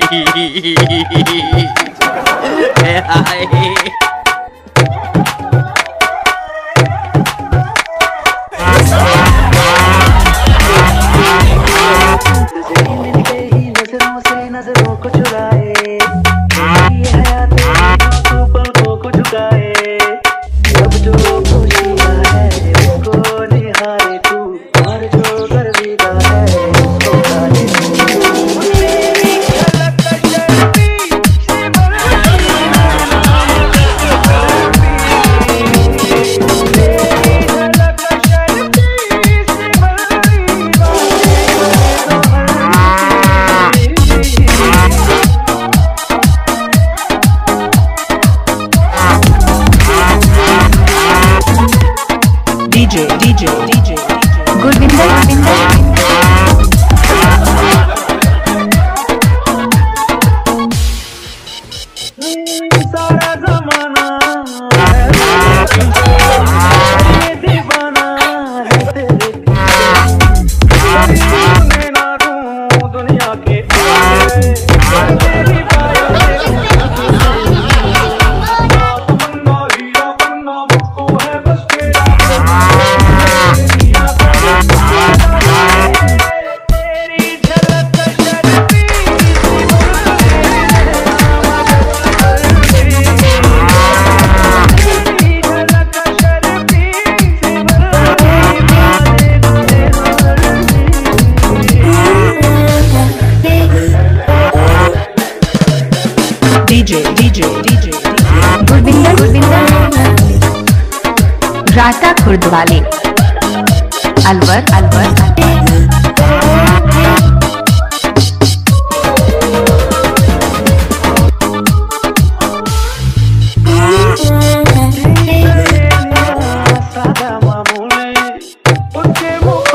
नजरों को चुराए, ये हयात तू पलकों को झुकाए, अब जो खुशियाँ है उसको निहारे तू, और जो गर्विदा है उसको गाले तू। मेरी झलक शर्मी से DJ गुरविंदर सारा जमाना ये दीवाना है तेरे पीछे, ना दूं दुनिया के तेरी DJ गुरविंदर राता खुर्द वाले अलवर सादा मामूले उसके